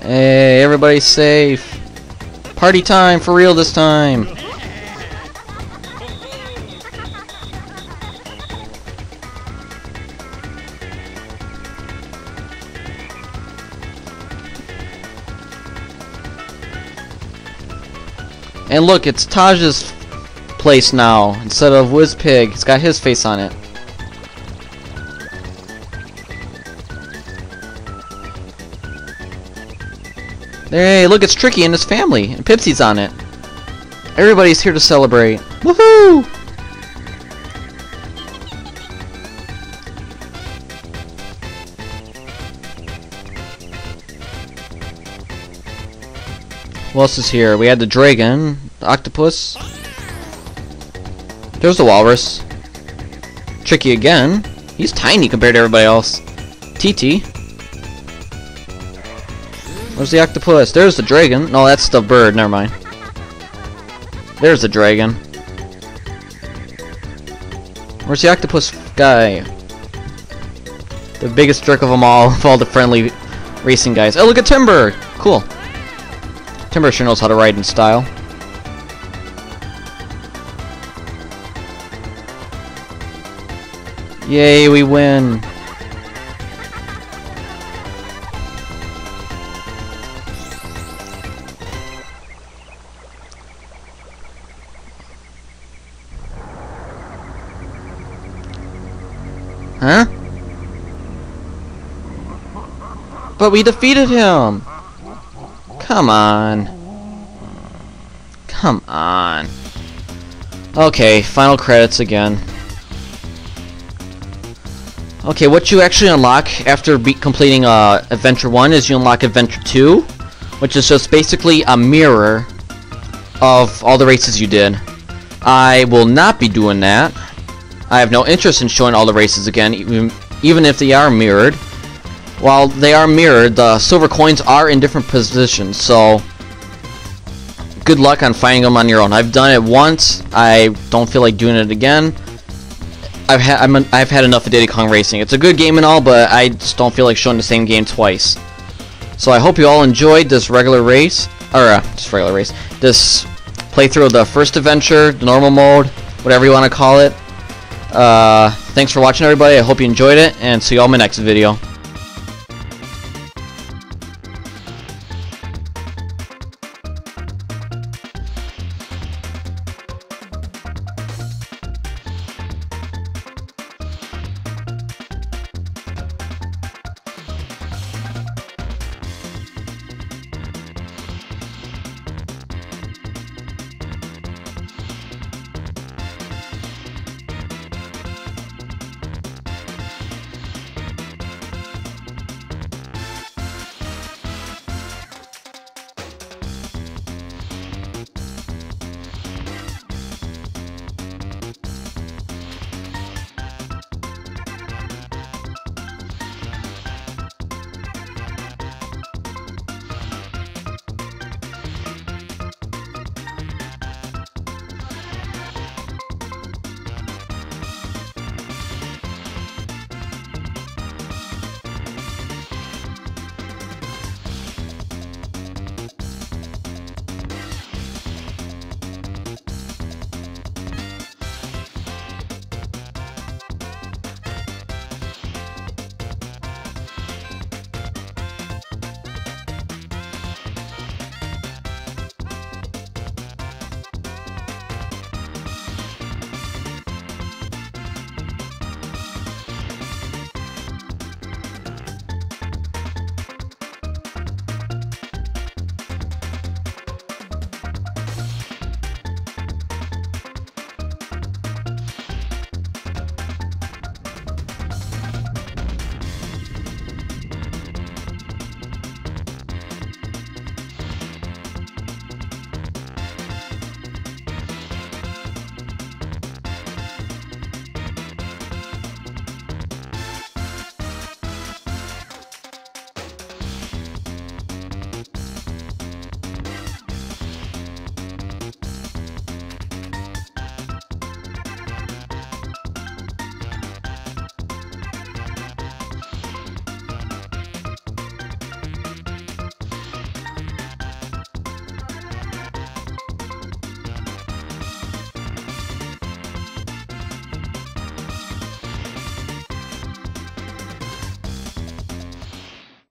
Hey, everybody's safe. Party time for real this time. And look, it's Taj's place now instead of Wizpig. It's got his face on it. Hey, look, it's Tricky and his family, and Pipsy's on it. Everybody's here to celebrate. Woohoo! Who else is here? We had the dragon, the octopus. There's the walrus. Tricky again. He's tiny compared to everybody else. TT. Where's the octopus? There's the dragon. No, that's the bird. Never mind. There's the dragon. Where's the octopus guy? The biggest jerk of them all, of all the friendly racing guys. Oh, look at Timber! Cool. Timber sure knows how to ride in style. Yay, we win! Huh? But we defeated him! Come on. Come on. Okay, final credits again. Okay, what you actually unlock after completing Adventure 1 is you unlock Adventure 2, which is just basically a mirror of all the races you did. I will not be doing that. I have no interest in showing all the races again, even if they are mirrored. While they are mirrored, the silver coins are in different positions, so good luck on finding them on your own. I've done it once. I don't feel like doing it again. I've had enough of Diddy Kong Racing. It's a good game and all, but I just don't feel like showing the same game twice. So I hope you all enjoyed this regular race, or this playthrough of the first adventure, the normal mode, whatever you want to call it. Thanks for watching, everybody. I hope you enjoyed it, and see you all in my next video.